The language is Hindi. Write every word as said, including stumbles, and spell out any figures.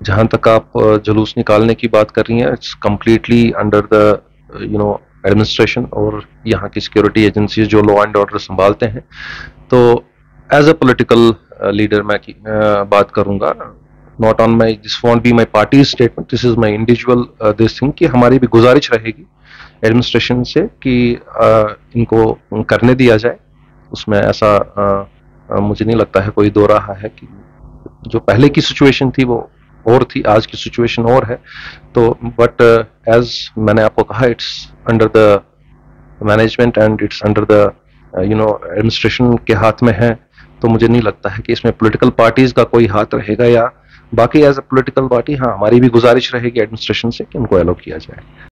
जहां तक आप जुलूस निकालने की बात कर रही हैं, it's completely under the you know administration और यहाँ की सिक्योरिटी एजेंसीज जो लॉ एंड ऑर्डर संभालते हैं। तो एज अ पॉलिटिकल लीडर मैं की, uh, बात करूंगा, not on my, this won't be my party statement, this is my individual this thing, कि हमारी भी गुजारिश रहेगी एडमिनिस्ट्रेशन से कि uh, इनको करने दिया जाए। उसमें ऐसा uh, uh, मुझे नहीं लगता है कोई दो रहा है कि जो पहले की सिचुएशन थी वो और थी, आज की सिचुएशन और है। तो बट एज मैंने आपको कहा, it's under the management and it's under the you know administration के हाथ में है। तो मुझे नहीं लगता है कि इसमें पॉलिटिकल पार्टीज का कोई हाथ रहेगा, या बाकी एज अ पॉलिटिकल पार्टी हाँ हमारी भी गुजारिश रहेगी एडमिनिस्ट्रेशन से कि उनको अलाउ किया जाए।